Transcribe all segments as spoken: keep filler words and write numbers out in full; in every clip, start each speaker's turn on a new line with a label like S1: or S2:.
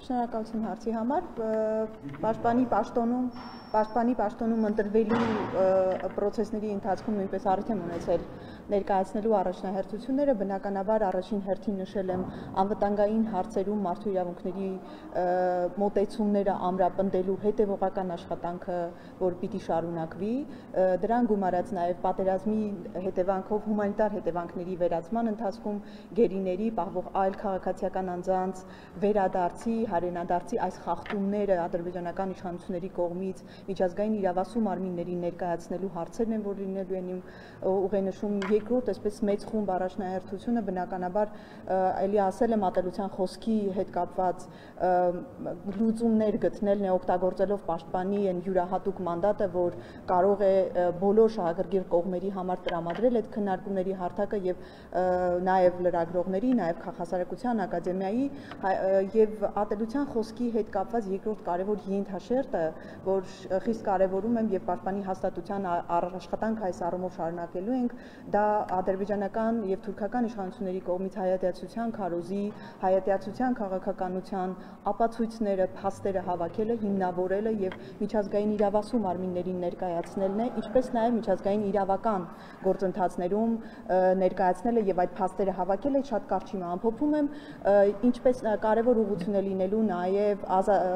S1: Շնորհակալություն հարցի համար, պաշտպանի պաշտոնում Պաշտպանի պաշտոնում ընտրվելու պրոցեսների ընթացքում նույնպես առիթ եմ ունեցել ներկայացնելու առաջնահերթությունները, բնականաբար առաջին հերթին նշել եմ անվտանգային հարցերում մարդու իրավունքների մոտեցումները ամրապնդելու հետևողական աշխատանքը, որ պիտի շարունակվի, դրան գումարած նաև պատերազմի հետևանքով հումանիտար հետևանքների վերացման ընթացքում գերիների, պահվող այլ քաղաքացիական անձանց վերադարձի, հայրենադարձի այս խախտումները ադրբեջանական իշխանությունների կողմից միջազգային իրավասու մարմիններին ներկայացնելու հարցերն են, որ լինելու են իմ ուղենշում երկրորդ, այսպես մեծ խումբ առաջնահերթությունը բնականաբար էլի ասել եմ ատելության խոսքի հետ կապված լուծումներ գտնելն է օգտագործելով պաշտպանի այն յուրահատուկ մանդատը, որ կարող է բոլոր շահագրգիռ կողմերի համար տրամադրել այդ քննարկումների հարթակը եւ նաեւ լրագրողների, նաեւ քաղաքասարակության ակադեմիայի եւ ատելության խոսքի հետ կապված երկրորդ կարևոր ենթաշերտը, որ խիստ կարևորում եմ եւ պաշտպանի հաստատության աշխատանք այս առումով շարունակելու ենք, դա ադրբեջանական եւ թուրքական իշխանությունների կողմից հայատյացության քարոզի, հայատյացության քաղաքականության ապացույցները, փաստերը հավաքելը, հիմնավորելը եւ միջազգային իրավասու մարմիններին ներկայացնելն է, ինչպես նաեւ միջազգային իրավական գործընթացներում ներկայացնելը եւ այդ փաստերը հավաքելը շատ կարճ հիմա ամփոփում եմ, ինչպես կարևոր ուղղություն է լինելու նաեւ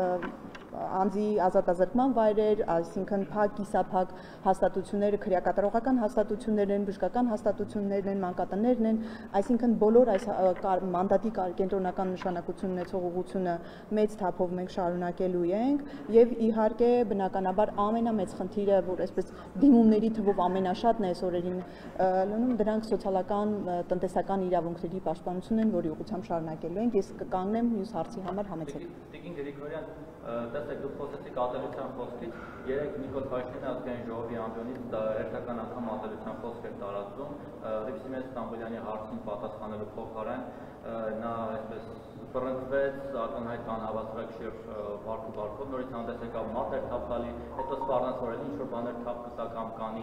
S1: անձի ազատազրկման վայրեր, այսինքն փակ, կիսափակ հաստատությունները, քրեակատարողական հաստատություններն են, բժշկական հաստատություններն են, մանկատներն են, այսինքն բոլոր այս մանդատի կենտրոնական նշանակություն ունեցող ուղղությունը մեծ թափով մենք շարունակելու ենք եւ իհարկե բնականաբար ամենամեծ խնդիրը, որ այսպես դիմումների թվով ամենաշատն է այս օրերին լինում, դրանք սոցիալական, տնտեսական իրավունքների պաշտպանությունն են, որի ուղղությամբ շարունակելու ենք։ Ես կկանգնեմ մյուս հարցի համար համեցեք։
S2: Տեսեք, դուք խոսեցիք ատելության խոսքից, երեք Նիկոլ Փաշինյանը ազգային ժողովի ամբիոնից հերթական անգամ ատելության խոսք էր տարածում, Հռիփսիմեծ Ստամբուլյանի հարցին պատասխանելու փոխարեն նա այսպես բռնկվեց, ակնհայտ անհավասարակշիռ վարքու վարքով, նորից հանդես եկավ մարդ էր թափ տալի, հետո սպառնաց որ ինչ-որ բաներ թափ կտա կամ կանի,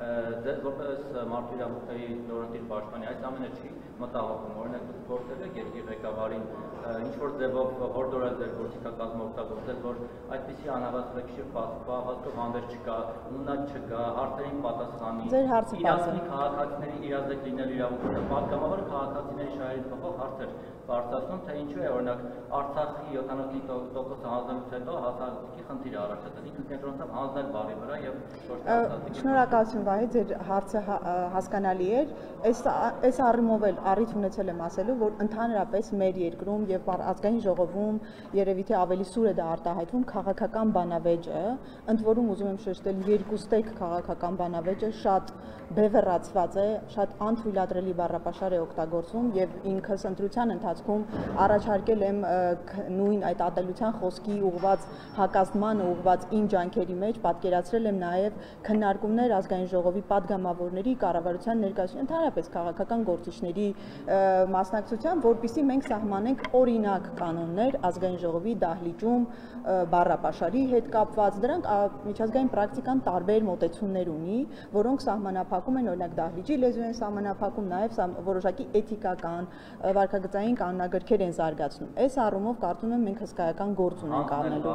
S2: ձեզ որպես մարդու իրավունքների նորընտիր պաշտպանի այս ամենը չի մտահոգում, օրինակ դուք փորձել եք երկրի ղեկավարին ինչ-որ ձևով հորդորել ձեր գործիքակազմը օգտագործել, որ այդպիսի անհավասարակշիռ պահվածքով հանդես չկա, ունակ չկա, հարցերին պատասխանի, իրացնի քաղաքացիների իրազեկ լինելու իրավունքը, պատգամավոր քաղաքացիների շահերի փոխող հարցեր բարձրացնում, թե ինչու է օրինակ Արցախի յոթանասուն տոկոս հանձնելուց հետո հաստատքի խնդիրը առաջացել, ինքը կենտրոնացավ հանձնել բառի վրա եւ
S1: Շնորհակալություն Վահե, ձեր հարցը հասկանալի էր, այս առումով էլ առիթ ունեցել եմ ասելու, որ ընդհանրապես մեր երկրում եւ ազգային ժողովում երևի թե ավելի սուր է դա արտահայտվում քաղաքական բանավեճը, ընդ որում ուզում եմ շեշտել երկուստեք քաղաքական բանավեճը շատ բևեռացված է, շատ անթույլատրելի բառապաշար է օգտագործվում եւ ինքս ընտրության ընթացքում առաջարկել եմ նույն այդ ատելության խոսքի ուղղված հակազդմանը ուղղված իմ ջանքերի մեջ պատկերացրել եմ նաեւ քննարկումներ ազգային ժողովի падգամավորների կառավարության ներկայացուցիչ ընդհանրապես քաղաքական գործիչների մասնակցությամբ, որպեսզի մենք սահմանենք օրինակ կանոններ ազգային ժողովի դահլիճում բառապաշարի հետ կապված, դրանք միջազգային պրակտիկան տարբեր մոտեցումներ ունի, որոնք սահմանափակում են օրինակ դահլիճի լեզու են սահմանափակում, նաև որոշակի էթիկական, վարքագծային կանոնագրքեր են զարգացնում։ Այս առումով կարծում եմ մենք հսկայական գործ ունենք անելու։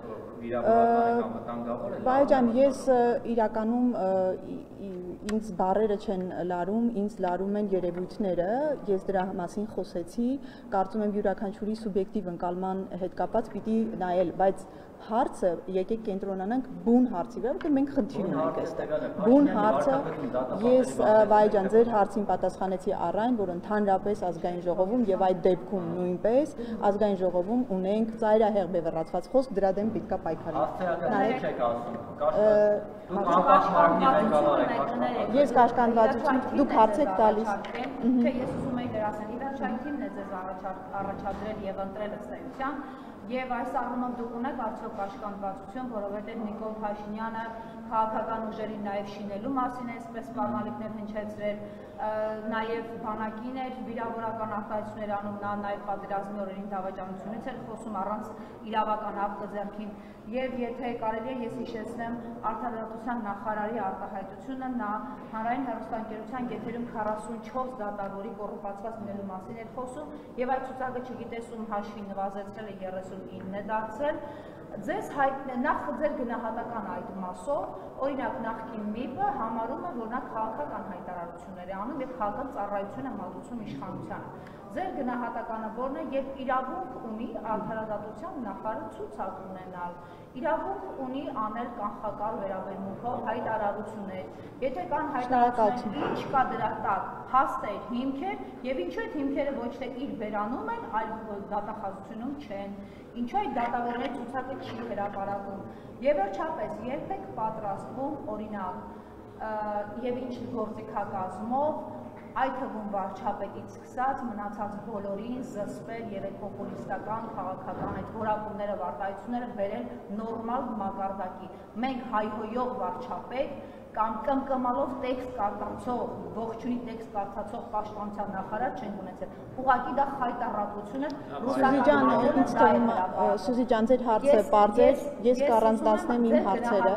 S1: Վահե ջան, ես իրականում ինձ բառերը չեն լարում, ինձ լարում են երևույթները, ես դրա մասին խոսեցի, կարծում եմ յուրաքանչյուրի սուբյեկտիվ ընկալման հետ կապված պիտի նայել, բայց հարցը եկեք կենտրոնանանք բուն հարցի վրա, որտեղ մենք խնդիր ունենք այստեղ։ Բուն հարցը, ես Վահե ջան, ձեր հարցին պատասխանեցի առայն, որ ընդհանրապես ազգային ժողովում եւ այդ դեպքում նույնպես ազգային ժողովում ունենք ծայրահեղ բևեռացված խոսք, դրա դեմ պետք է պայքարել։ Ես կաշկանդվածություն, դուք հարց եք տալիս։
S3: Չէ, ես ուզում եի դերասանի վերջայինն է ձեզ առաջադրել եւ ընտրել ըստ էության, եւ այս առումով դուք ունեք արդյոք կաշկանդվածություն, որովհետեւ Նիկոլ Փաշինյանը քաղաքական ուժերին նաեւ շինելու մասին է այսպես սպառնալիքներ հնչեցրել, նաև բանակին էր վիրավորական արտահայտություններ անում, նա նաև պատերազմի օրերին դավաճանությունից էր խոսում առանց իրավական ակտը ձեռքին, եւ եթե կարելի է ես հիշեցնեմ Արդարադատության նախարարի արտահայտությունը, նա հանրային հեռուստաընկերության եթերում քառասունչորս դատավորի կոռուպացված լինելու մասին էր խոսում եւ այդ ցուցակը չգիտես ում հաշվի նվազեցրել է երեսունինն է դարձել։ Ձեզ հայտնի է նախ ձեր գնահատական այդ մասով, օրինակ նախկին ՄԻՊ-ը համարում է, որ նա քաղաքական հայտարարություններ է անում եւ քաղաքական ծառայություն է մատուցում իշխանությանը։ Ձեր գնահատականը որն է, երբ իրավունք ունի Արդարադատության նախարարը ցուցակ ունենալ, իրավունք ունի անել կանխակալ վերաբերմունքով հայտարարություններ, եթե կան հայտարարություններ, ինչ կա դրա տակ, փաստեր, հիմքեր եւ ինչու այդ հիմքերը ոչ թե իր վերանում են, այլ դատախազությունում չեն, ինչու այդ դատավորների ցուցակը չի հրապարակում եւ վերջապես երբ եք պատրաստվում օրինակ եւ ինչ գործիքակազմով այդ թվում վարչապետից սկսած մնացած բոլորին զսպել եւ այդ պոպուլիստական քաղաքական այդ որակումները վարտայությունները բերել նորմալ մակարդակի։ Մենք հայհոյող վարչապետ կամ կմկմալով տեքստ կարդացող, ողջունի տեքստ կարդացող պաշտպանության նախարար չենք ունեցել։ Ուղղակի դա խայտառակություն է։
S1: Սուզի ջան, ինձ թվում է, Սուզի ջան, ձեր հարցը պարզ է, ես կառանձնացնեմ իմ հարցերը։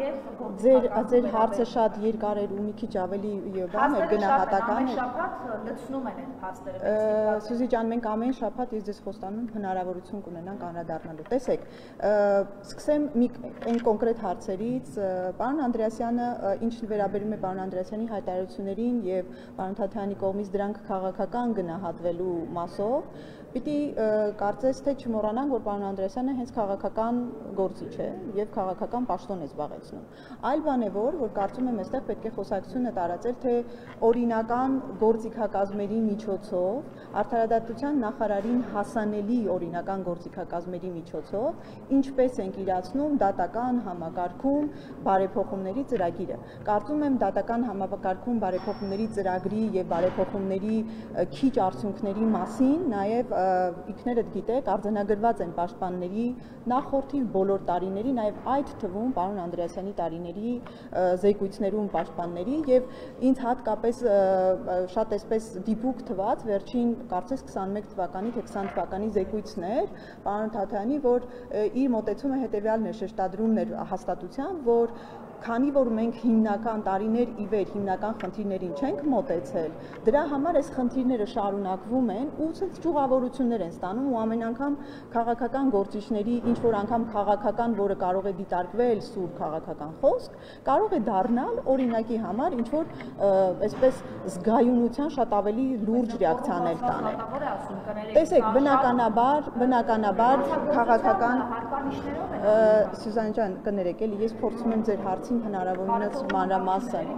S1: Ձեր ձեր հարցը շատ երկար էր ու մի քիչ ավելի բան էր գնահատական։
S3: Շաբաթ լցնում են այդ փաստերը։
S1: Սուզի ջան, մենք ամեն շաբաթ ես ձեզ խոստանում հնարավորություն կունենանք անդրադառնալու։ Տեսեք, սկսեմ մի այն կոնկրետ հարցերից, պարոն Անդրեասյանը ինչ վերաբերում է պարոն Անդրեասյանի հայտարարություններին եւ պարոն Թաթյանի կողմից դրանք քաղաքական գնահատվելու մասով, պիտի կարծես թե չմոռանանք, որ պարոն Անդրեասյանը հենց քաղաքական գործիչ է եւ քաղաքական պաշտոն է զբաղեցնում։ Այլ բան է որ, որ կարծում եմ այստեղ պետք է խոսակցությունը տարածել, թե օրինական գործիքակազմերի միջոցով, Արդարադատության նախարարին հասանելի օրինական գործիքակազմերի միջոցով, ինչպես ենք իրացնում դատական համակարգում բարեփոխումների ծրագիրը։ Կարծում եմ դատական համակարգում բարեփոխումների ծրագրի եւ բարեփոխումների քիչ արդյունքների մասին նաեւ ինքներդ գիտեք, արձանագրված են պաշտպանների նախորդի բոլոր տարիների, նաեւ այդ թվում պարոն Անդրեասյանի տարիների զեկույցներում պաշտպանների եւ ինձ հատկապես շատ այսպես դիպուկ թված վերջին կարծես քսանմեկ թվականի թե քսան թվականի զեկույցներ պարոն Թաթյանի, որ իր մոտեցումը հետեւյալն է շեշտադրումն էր հաստատության, որ քանի որ մենք հիմնական տարիներ ի վեր հիմնական խնդիրներին չենք մոտեցել, դրա համար այս խնդիրները շարունակվում են ու ցած ճյուղավորություններ են ստանում ու ամեն անգամ քաղաքական գործիչների ինչ որ անգամ քաղաքական, որը կարող է դիտարկվել սուր քաղաքական խոսք, կարող է դառնալ օրինակի համար ինչ որ այսպես զգայունության շատ ավելի լուրջ ռեակցիաներ տանել։ Տեսեք, բնականաբար, բնականաբար քաղաքական Սյուզան ջան, կներեք, էլի ես փորձում եմ ձեր հարցին հնարավորինս մանրամասն։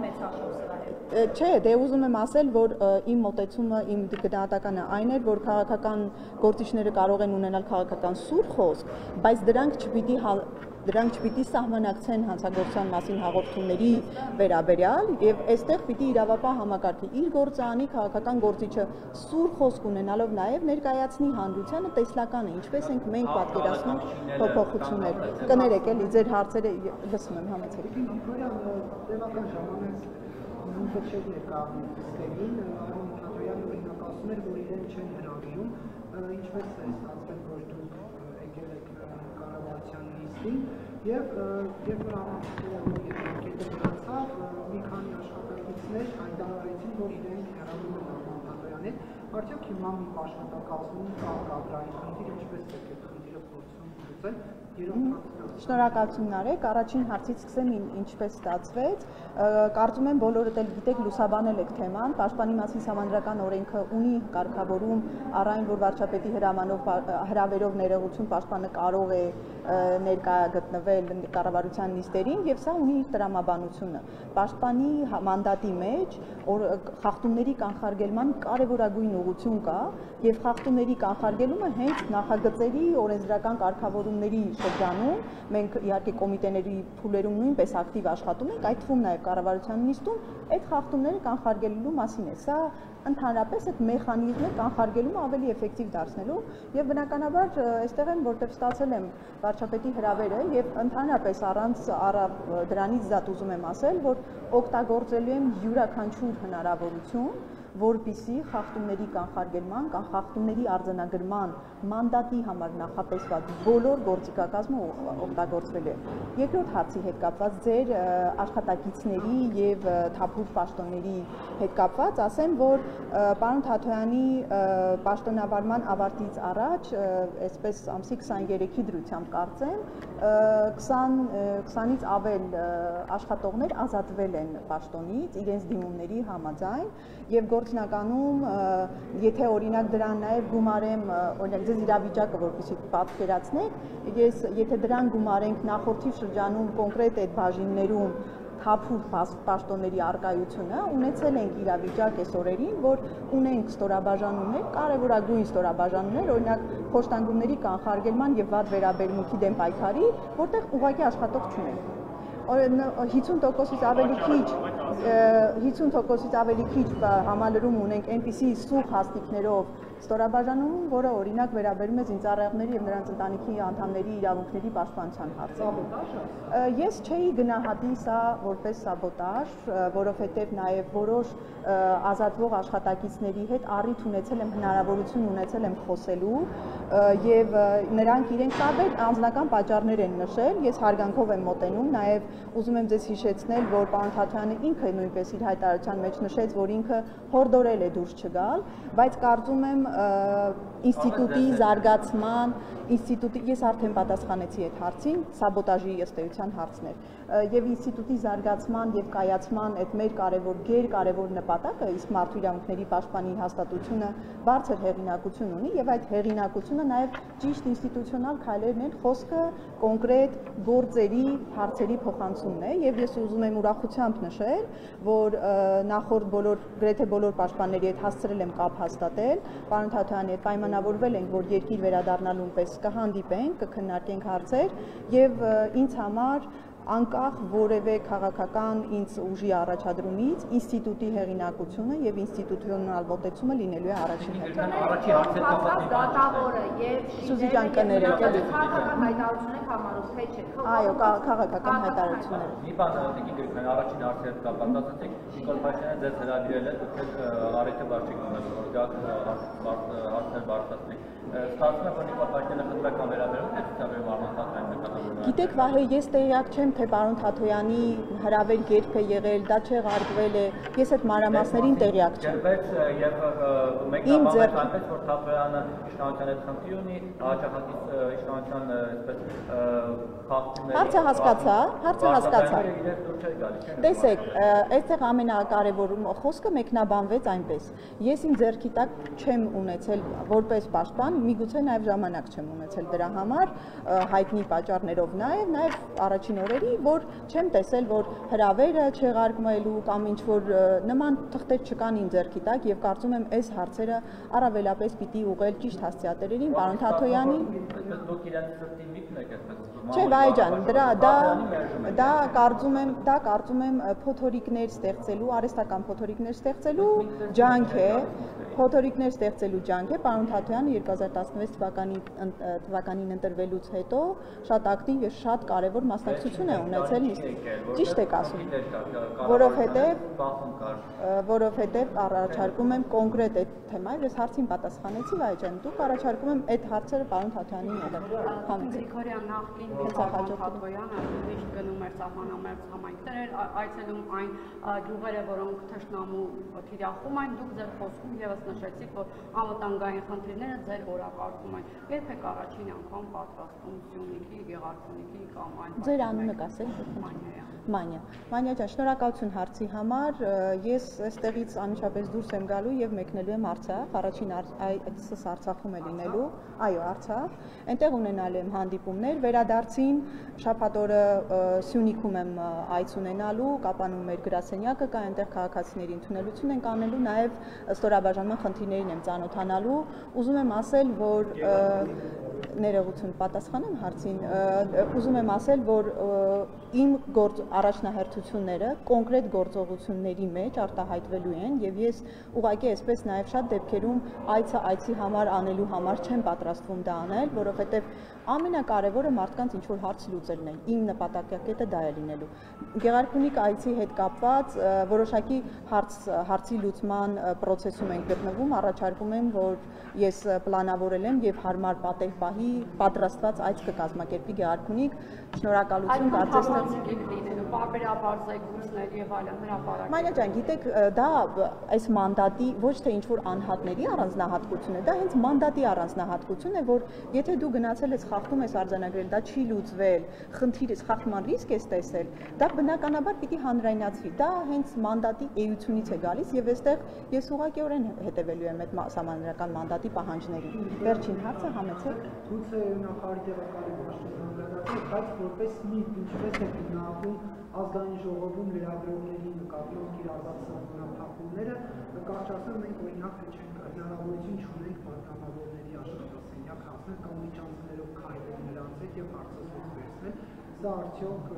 S1: Չէ, դե ուզում եմ ասել, որ իմ մոտեցումը, իմ գնահատականը այն էր, որ քաղաքական գործիչները կարող են ունենալ քաղաքական սուր խոսք, բայց դրանք չպիտի դրանք չպիտի սահմանակցեն հանցագործության մասին հաղորդումների վերաբերյալ եւ այստեղ պիտի իրավապահ համակարգի իր գործը անի քաղաքական գործիչը սուր խոսք ունենալով նաեւ ներկայացնի հանրությանը տեսլականը, ինչպես ենք մենք պատկերացնում փոփոխություններ։ Կներեք, էլի ձեր հարցերը լսում եմ համեցեք։
S4: Տևական ժամանակ նույնպես չէր ներկայացնում ստերին, Արոն Թաթոյանը օրինակ ասում էր, որ իրեն չեն հրավիրում, ինչպես է ստացվել, որ դուք եկել եք կառավարության նիստին եւ երբ որ ամուսնուկետը մնացավ, մի քանի աշխատակիցներ հայտարարեցին, որ իրենք հրավիրում են Արոն Թաթոյանին, արդյոք հիմա մի աշխատակազմում կա կադրային խնդիր, ինչպես է այդ խնդիրը փորձում լուծել։
S1: Շնորհակալություն Նարեկ, առաջին հարցից սկսեմ ինչպես ստացվեց, կարծում եմ բոլորդ էլ գիտեք, լուսաբանել եք թեման, Պաշտպանի մասին Սահմանադրական օրենքը ունի կարգավորում առայն, որ վարչապետի հրամանով հրավերով ներողություն պաշտպանը կարող է ներկա գտնվել կառավարության նիստերին եւ սա ունի իր տրամաբանությունը։ Պաշտպանի մանդատի մեջ խախտումների կանխարգելման կարևորագույն ուղղություն կա եւ խախտումների կանխարգելումը հենց նախագծերի օրենսդրական կարգավորումների շրջանում, մենք իհարկե կոմիտեների փուլերում նույնպես ակտիվ աշխատում ենք, այդ թվում նաև կառավարության նիստում այդ խախտումները կանխարգելելու մասին է։ Սա ընդհանրապես այդ մեխանիզմը կանխարգելումը ավելի էֆեկտիվ դարձնելու եւ բնականաբար այստեղ եմ որտեղ ստացել եմ վարչապետի հրավերը եւ ընդհանրապես առանց դրանից զատ ուզում եմ ասել, որ օգտագործելու եմ յուրաքանչյուր հնարավորություն, որպիսի խախտումների կանխարգելման կամ խախտումների արձանագրման մանդատի համար նախատեսված բոլոր գործիքակազմը օգտագործվել է։ Երկրորդ հարցի հետ կապված ձեր աշխատակիցների եւ թափուր պաշտոնների հետ կապված ասեմ, որ պարոն Թաթոյանի պաշտոնավարման ավարտից առաջ, այսպես ամսի քսաներեքի դրությամբ կարծեմ, քսանից ավել աշխատողներ ազատվել են պաշտոնից իրենց դիմումների համաձայն եւ գործնականում եթե օրինակ դրան նաեւ գումարեմ օրինակ ձեզ իրավիճակը որպեսզի պատկերացնեք, ես եթե դրան գումարենք նախորդի շրջանում կոնկրետ այդ բաժիններում թափուր պաշտոնների արկայությունը ունեցել ենք իրավիճակ այս օրերին, որ ունենք ստորաբաժանումներ, կարևորագույն ստորաբաժանումներ, օրինակ խոշտանգումների կանխարգելման եւ վատ վերաբերմունքի դեմ պայքարի, որտեղ ուղղակի աշխատող չունենք։ հինգ տոկոսից ավելի քիչ հինգ տոկոսից ավելի քիչ համալրում ունենք այնպիսի սուղ հաստիկներով ստորաբաժանում, որը օրինակ վերաբերում է զինծառայողների եւ նրանց ընտանիքի անդամների իրավունքների պաշտպանության հարցին։ Ես չէի գնահատի սա որպես սաբոտաժ, որովհետեւ նաեւ որոշ ազատվող աշխատակիցների հետ առիթ ունեցել եմ, հնարավորություն ունեցել եմ խոսելու եւ նրանք իրենք տարբեր անձնական պատճառներ են նշել, ես հարգանքով եմ մոտենում, նաեւ ուզում եմ ձեզ հիշեցնել, որ պարոն Թաթոյանը ինքը նույնպես իր հայտարարության մեջ նշեց, որ ինքը հորդորել է դուրս չգալ, բայց կարծում եմ ինստիտուտի զարգացման, ինստիտուտի ես արդեն պատասխանեցի այդ հարցին, սաբոտաժի ըստ էության հարցն էր, եւ ինստիտուտի զարգացման եւ կայացման այդ մեր կարևոր գեր կարևոր նպատակը, իսկ մարդու իրավունքների պաշտպանի հաստատությունը բարձր հեղինակություն ունի եւ այդ հեղինակությունը նաեւ ճիշտ ինստիտուցիոնալ քայլերն են, խոսքը կոնկրետ գործերի, հարցերի փոխանցումն է եւ ես ուզում եմ ուրախությամբ նշել, որ նախորդ բոլոր գրեթե բոլոր պաշտպանների հետ հասցրել եմ կապ հաստատել, պարոն Թաթոյանի հետ պայմանավորվել ենք, որ երկիր վերադառնալուն պես կհանդիպենք, կքննարկենք հարցեր եւ ինձ համար անկախ որևէ քաղաքական ինձ ուժի առաջադրումից ինստիտուտի հեղինակությունը եւ ինստիտուցիոնալ մոտեցումը լինելու է առաջին հերթին։
S2: Առաջի հարցը կապված
S3: դատավորը եւ
S1: Սուզի ջան կներեք, էլի։
S3: քաղաքական հայտարարություն եք համարում, թե չէ։
S1: Այո, քաղաքական հայտարարություններ։
S2: Մի բան ասեցիք Գրիգորյան, առաջին հարցի հետ կապված ասեցիք, Նիկոլ Փաշինյանը ձեզ հրավիրել է, դուք առիթը բաց չեք ունեցել, որ գաք հարցներ բարձրացնեք։ Ստացվում է, որ Նիկոլ Փաշինյանը խնդրական վերաբերում է ցուցաբերում Արման Թաթոյանի նկատմամբ։
S1: Գիտեք, Վահե, ես տեղյակ չեմ, թե պարոն Թաթոյանի հրավեր երբ է եղել, դա չեղարկվել է, ես այդ մանրամասներին տեղյակ չեմ։
S2: Բայց եւ մեկնաբանվեց այնպես, որ Թաթոյանը իշխանության հետ խնդիր ունի, հաջողակից իշխանության այսպես խախտումների։
S1: Հարցը հասկացա, հարցը հասկացա։
S2: Իրենց դուր չէր գալի։
S1: Տեսեք, այստեղ ամենակարևոր խոսքը մեկնաբանվեց այնպես։ Ես իմ ձեռքի տակ չեմ ունեցել որպես պաշտպան, միգուցե նաև ժամանակ չեմ ունեցել դրա համար, հայտնի պատճառներով նաև, նաև առաջին օրերի, որ չեմ տեսել, որ հրավերը չեղարկվելու կամ ինչ որ նման թղթեր չկան իմ ձեռքի տակ եւ կարծում եմ այս հարցերը առավելապես պիտի ուղղել ճիշտ հասցեատերերին, պարոն Թաթոյանին։
S2: Դուք իրենց սրտի միտն եք այսպես։
S1: Չէ, Վահե ջան, դրա դա դա կարծում եմ, դա կարծում եմ փոթորիկներ ստեղծելու, արհեստական փոթորիկներ ստեղծելու ջանք է, փոթորիկներ ստեղծելու ջանք է, պարոն Թաթոյանը երկու հազար տասնվեց թվականի թվականին ընտրվելուց հետո շատ ակտիվ եւ շատ կարեւոր մասնակցություն է ունեցել նիստին։ Ճիշտ եք ասում, որովհետեւ որովհետեւ առաջարկում եմ կոնկրետ այդ թեմայով, ես հարցին պատասխանեցի, Վահե ջան, դուք առաջարկում եմ այդ հարցերը պարոն Թաթոյանին ուղղել։
S5: Գրիգորյան նախկին պարոն Թաթոյանը միշտ գնում էր սահմանամերձ համայնքներ, այցելում այն գյուղերը, որոնք թշնամու թիրախում են, դուք ձեր խոսքում եւս նշեցիք, որ անվտանգային խնդիրները ձեր օրակարգում են։ Երբ եք առաջին անգամ պատրաստում Սյունիքի, Գեղարքունիքի կամ այն
S1: Ձեր անունը կասեք։ Մանյա։ Մանյա ջան, շնորհակալություն հարցի համար։ Ես այստեղից անմիջապես դուրս եմ գալու եւ մեկնելու եմ Արցախ, առաջին այցս Արցախում է լինելու, այո, Արցախ։ Այնտեղ ունենալու եմ հանդիպումներ, վերադարձին շաբաթ օրը Սյունիքում եմ այց ունենալու, Կապանում մեր գրասենյակը կա, այնտեղ քաղաքացիների ընդունելություն ենք անելու, նաեւ ստորաբաժանում ուրեմն խնդիրներին եմ ծանոթանալու, ուզում եմ ասել, որ ներողություն պատասխանեմ հարցին, ուզում եմ ասել, որ իմ գործ առաջնահերթությունները կոնկրետ գործողությունների մեջ արտահայտվելու են եւ ես ուղղակի այսպես նաեւ շատ դեպքերում այցը այցի համար անելու համար չեմ պատրաստվում դա անել, որովհետեւ ամենակարևորը մարդկանց ինչ որ հարց լուծելն է։ Իմ նպատակակետը դա է լինելու։ Գեղարքունիք այցի հետ կապված որոշակի հարց հարցի լուծման process-ում ենք գտնվում, առաջարկում եմ, որ ես պլանավորել եմ եւ հարմար պատեհ պահի պատրաստված այց կկազմակերպի Գեղարքունիք։ Շնորհակալություն, կարծես թե
S5: լինելու պարբերաբար զեկույցներ եւ այլն հրապարակել։
S1: Մայրա ջան, գիտեք, դա այս մանդատի ոչ թե ինչ որ անհատների առանձնահատկություն է, դա հենց մանդատի առանձնահատկություն է, որ եթե դու գնացել ես խախտում ես արձանագրել, դա չի լուծվել, խնդիր ես, խախտման ռիսկ ես տեսել, դա բնականաբար պիտի հանրայնացվի։ Դա հենց մանդատի էությունից է գալիս եւ այստեղ ես ուղղակիորեն հետեւելու եմ այդ համանրական մանդատի պահանջներին։ Վերջին հարցը համեցեք։
S4: Գուցե նախարարի տեղակալի մասնագետը, բայց որպես մի ինչպես է գտնվում ազգային ժողովում լրագրողների նկատմամբ կիրառված սահմանափակումները, կարճ ասեմ, մենք օրինակ չենք հնարավորություն չունենք պատգամավորների աշխատասենյակ հասնել կամ միջանցքներով քայլել նրանց հետ եւ հարցազրույց վերցնել, սա արդյոք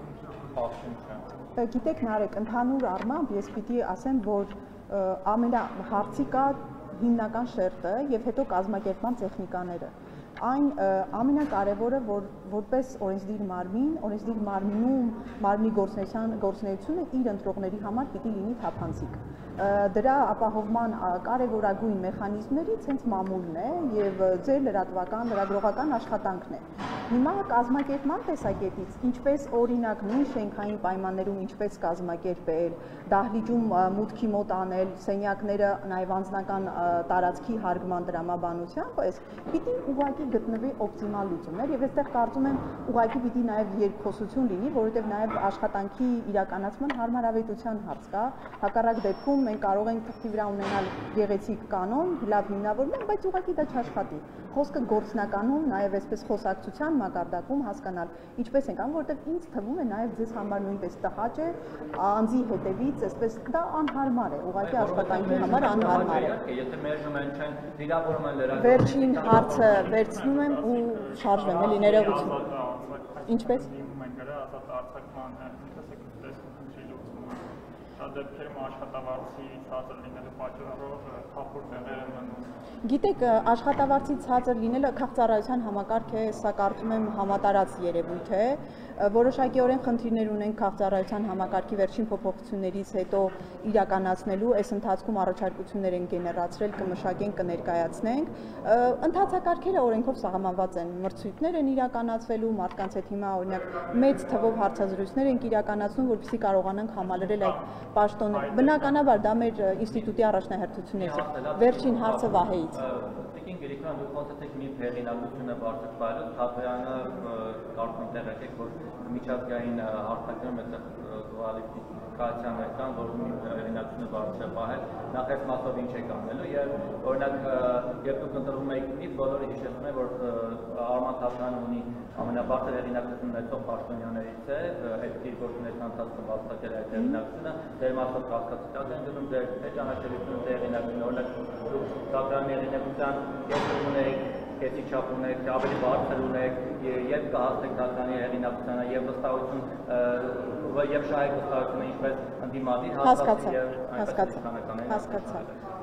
S2: Պաշտպան
S1: Գիտեք, Նարեկ, ընդհանուր առմամբ ես պիտի ասեմ, որ ամենահարցի կա հիմնական շերտը եւ հետո կազմակերպման տեխնիկաները։ Այն ամենակարևորը, որ որպես օրենսդիր մարմին, օրենսդիր մարմնում մարմնի գործունեության գործունեությունը իր ընտրողների համար պիտի լինի թափանցիկ։ Դրա ապահովման կարևորագույն մեխանիզմներից հենց մամուլն է եւ ձեր լրատվական, լրագրողական աշխատանքն է։ Հիմա կազմակերպման տեսակետից, ինչպես օրինակ նույն շենքային պայմաններում ինչպես կազմակերպել, դահլիճում մուտքի մոտ անել, սենյակները նաեւ անձնական տարածքի հարգման դրամաբանությամբ, այս պիտի ուղղակի գտնվի օպտիմալ լուծումներ եւ այստեղ կարծում եմ ուղղակի պիտի նաեւ երկխոսություն լինի, որովհետեւ նաեւ աշխատանքի իրականացման հարմարավետության հարց կա։ Հակառակ դեպքում մենք կարող ենք թղթի վրա ունենալ գեղեցիկ կանոն, լավ հիմնավորում, բայց ուղղակի դա չաշխատի։ Խոսքը գործնականում նաեւ այսպես խոսակցության մակարդակում հասկանալ ինչպես ենք անում, որովհետեւ ինձ թվում է նաեւ ձեզ համար նույնպես տհաճ է անձի հետևից, այսպես դա անհարմար է, ուղղակի աշխատանքի համար անհարմար է։
S2: Եթե մերժում են չեն վիրավորում են լրագրողներին։
S1: Վերջին հարցը վերցնում եմ ու շարժվեմ, էլի ներողություն։ Ինչպես։
S6: Դեպքերում աշխատավարձի ցածր լինելու պատճառով թափուր տեղեր են մնում։
S1: Գիտեք, աշխատավարձի ցածր լինելը քաղաքացիության համակարգ է, սա կարծում եմ համատարած երևույթ է։ Որոշակիորեն խնդիրներ ունենք քաղաքացիության համակարգի վերջին փոփոխություններից հետո իրականացնելու, այս ընթացքում առաջարկություններ են գեներացրել, կմշակենք, կներկայացնենք։ Ընթացակարգերը օրենքով սահմանված են, մրցույթներ են իրականացվելու, մարդկանց հետ հիմա օրինակ մեծ թվով հարցազրույցներ ենք իրականացնում, որպեսզի կարողանանք համալրել այդ պաշտոնը։ Բնականաբար դա մեր ինստիտուտի առաջնահերթություններից է։ Վերջին հարցը Վահեից։
S2: Տիկին Գրիգորյան, դուք խոսեցիք մի հեղինակությունը բարձր պայելոց, Թաթոյանը կարծում տեղեկ եք, որ միջազգային հարթակներում այդտեղ կվալիֆիկացիաներ կան, որ մի հեղինակությունը բարձր է պահել, նախ այս մասով ինչ եք անելու եւ օրինակ երբ դուք ընտրվում եք ինձ, բոլորը հիշեցնում են, որ Արման Թաթոյանը ունի ամենաբարձր հեղինակությունն ունեցող պաշտոնյաներից է, այդ իր գործունեության ընթացքում վաստակել այդ հեղինակությունը, դեր մասով կասկածի են գնում ձեր ճանաչելիությունը ձեր հեղինակությունը, օրինակ դուք Թաթոյանի հեղինակության կեսր ունեք, կեսի չափ ունեք, ավելի բարձր ունեք, երբ կհասնեք Թաթոյանի հեղինակությանը եւ վստահություն եւ շահեք վստահությունը ինչպես ընդդիմադիր
S1: հասկացա, հասկացա, հասկացա։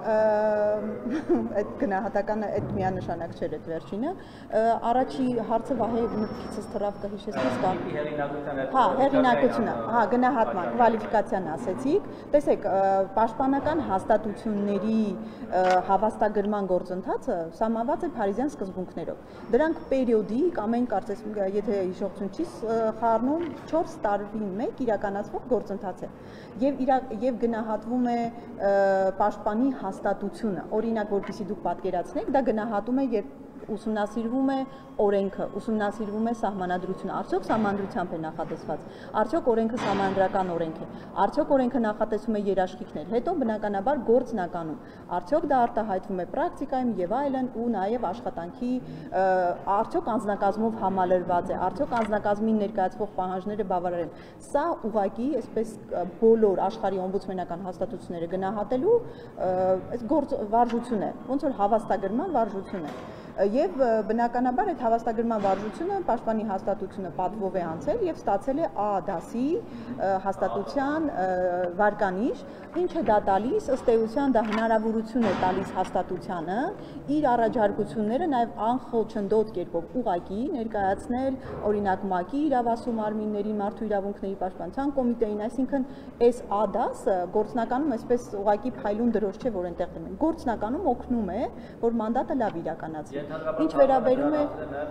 S1: Այդ գնահատականը այդ միանշանակ չէր այդ վերջինը։ Առաջի հարցը Վահե մտքիցս թռավ կհիշեցնես կամ Հա, հեղինակությունը, հա, գնահատման, կվալիֆիկացիան ասեցիք։ Տեսեք, պաշտպանական հաստատությունների հավաստագրման գործընթացը սահմանված է Փարիզյան սկզբունքներով։ Դրանք պերիոդիկ ամեն կարծես եթե հիշողություն չի խառնում չորս տարին մեկ իրականացվող գործընթաց է։ Եվ եւ գնահատվում է պաշտպանի հաստատությունը։ Օրինակ, որպեսզի դուք պատկերացնեք, դա գնահատում է երբ ուսումնասիրվում է օրենքը, ուսումնասիրվում է սահմանադրությունը, արդյոք սահմանադրությամբ է նախատեսված, արդյոք օրենքը սահմանադրական օրենք է, արդյոք օրենքը նախատեսում է երաշխիքներ, հետո բնականաբար գործնականում, արդյոք դա արտահայտվում է պրակտիկայում եւ այլն ու նաեւ աշխատանքի արդյոք անձնակազմով համալրված է, արդյոք անձնակազմին ներկայացվող պահանջները բավարար են։ Սա ուղղակի այսպես բոլոր աշխարհի օմբուդսմենական հաստատությունները գնահատելու այս գործ վարժություն է, ոնց որ հավաստագրման վարժություն է։ Եվ բնականաբար այդ հավաստագրման վարժությունը պաշտպանի հաստատությունը պատվով է անցել եւ ստացել է A դասի հաստատության վարկանիշ, ինչը դա տալիս ըստ էության դա հնարավորություն է տալիս հաստատությանը իր առաջարկությունները նաեւ անխոչնդոտ կերպով ուղղակի ներկայացնել օրինակ ՄԱԿ-ի իրավասու մարմինների մարդու իրավունքների պաշտպանության կոմիտեին, այսինքն այս A դասը գործնականում այսպես ուղղակի փայլուն դրոշ չէ, որ այնտեղ դնում են։ Գործնականում օգնում է, որ մանդատը լավ իրականացվի։ Ինչ վերաբերում է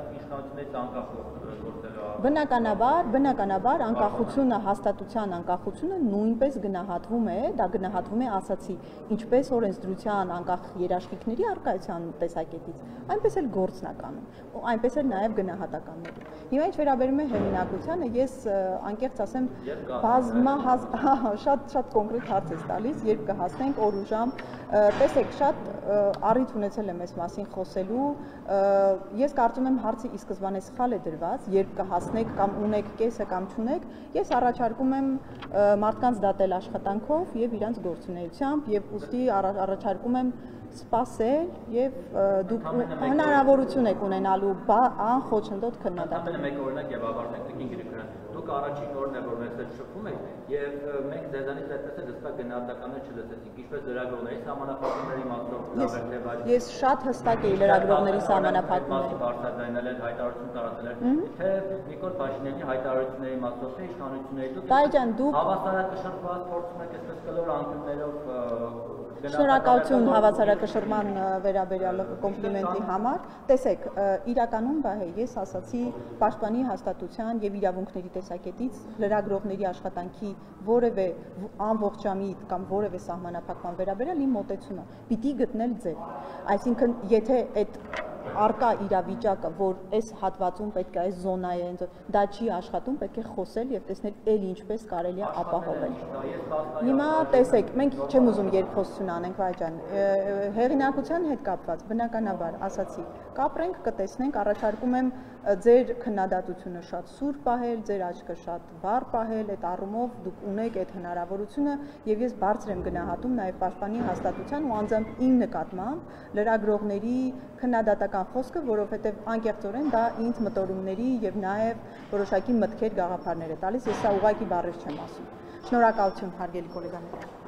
S1: բնականաբար, բնականաբար անկախությունը, հաստատության անկախությունը նույնպես գնահատվում է, դա գնահատվում է, ասացի, ինչպես օրենսդրության անկախ երաշխիքների առկայության տեսակետից, այնպես էլ գործնականում, այնպես էլ նաև գնահատականներում։ Հիմա ինչ վերաբերում է հեղինակությանը, ես անկեղծ ասեմ, բազմահազ, շատ շատ կոնկրետ հարց ես տալիս, երբ կհասնենք օր ու ժամ, տեսեք, շատ առիթ ունեցել եմ այս մասին խոսելու, ես կարծում եմ հարցը ի սկզբանե սխալ է դրված, երբ կհասնեք կամ ունեք կեսը կամ չունեք, ես առաջարկում եմ մարդկանց դատել աշխատանքով եւ իրանց գործունեությամբ եւ ուստի առաջարկում եմ սպասել եւ դուք հնարավորություն եք ունենալու անխոչնդոտ քննադատել։
S2: Ամենը մեկ օրինակ եւ ավարտենք Տիկին Գրիգորյան։ Դուք առաջին օրն է որ մեզ հետ շփվում եք եւ մենք ձեզանից այդպես էլ հստակ գնահատականներ չլսեցինք, ինչպես լրագրողների սահմանափակումների մասով լավ թե բայց
S1: ես շատ հստակ էի լրագրողների սահմանափակումների
S2: բարձրացնել էր հայտարարություն տարածել թե Նիկոլ Փաշինյանի հայտարարությունների մասով թե իշխանությունների դուք
S1: Բայջան դուք
S2: հավասարակշռված փորձում եք այսպես կլոր անկյուններով
S1: Շնորհակալություն հավասարակշռման վերաբերյալ կոմպլիմենտի համար։ Տեսեք, իրականում բահե ես ասացի պաշտպանի հաստատության եւ իրավունքների տեսակետից լրագրողների աշխատանքի որևէ անողջամիտ կամ որևէ սահմանափակման վերաբերյալ իմ մոտեցումը պիտի գտնել ձև։ Այսինքն, եթե այդ արկա իրավիճակը, որ այս հատվածում պետք է այս զոնայի է, դա չի աշխատում, պետք է խոսել եւ տեսնել ել ինչպես կարելի է ապահովել։ Հիմա տեսեք, մենք չեմ ուզում երկխոսություն անենք, Բայջան, հեղինակության հետ կապված, բնականաբար, ասացի, կապրենք, կտեսնենք, առաջարկում եմ ձեր քննադատությունը շատ սուր պահել, ձեր աչքը շատ վառ պահել, այդ առումով դուք ունեք այդ հնարավորությունը եւ ես բարձր եմ գնահատում նաեւ պաշտպանի հաստատության ու անձամբ իմ նկատմամբ լրագրողների քննադատական խոսքը, որովհետեւ անկեղծորեն դա ինձ մտորումների եւ նաեւ որոշակի մտքեր գաղափարներ է տալիս, ես սա ուղղակի բառեր չեմ ասում։ Շնորհակալություն, հարգելի գոլեգաներ։